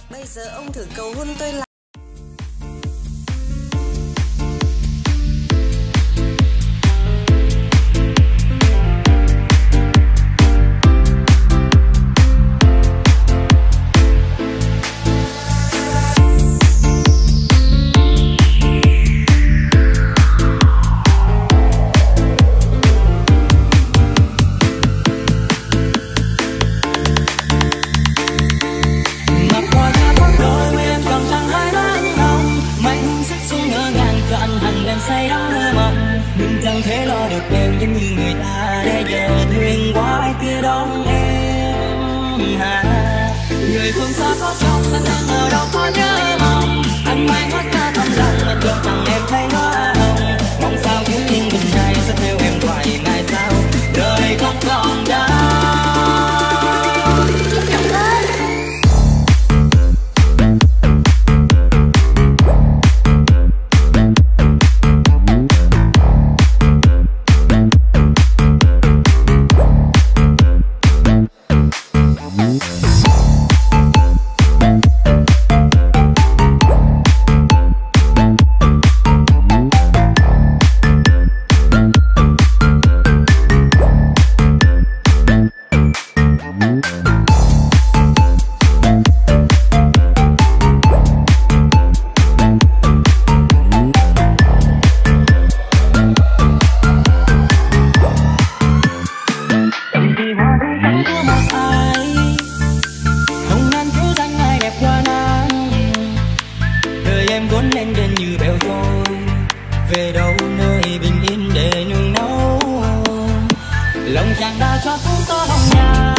Bây giờ ông thử cầu hôn tôi là say đắm mơ mộng, nhưng chẳng thể lo được đều giống như người ta. Để giờ thuyền qua ai kia đón em hà. Người phương xa có trong anh đang ở đâu có nhớ mong. Anh mang hết cả tâm lòng mà cho rằng em thấy hoa hồng. Mong sao cứ yên bình này sẽ theo em hoài ngày sau. Đời không còn đau. Cuốn lên đền như bèo trôi về đâu nơi bình yên để nương náu. Lòng chàng đã cho phút to lòng nhà.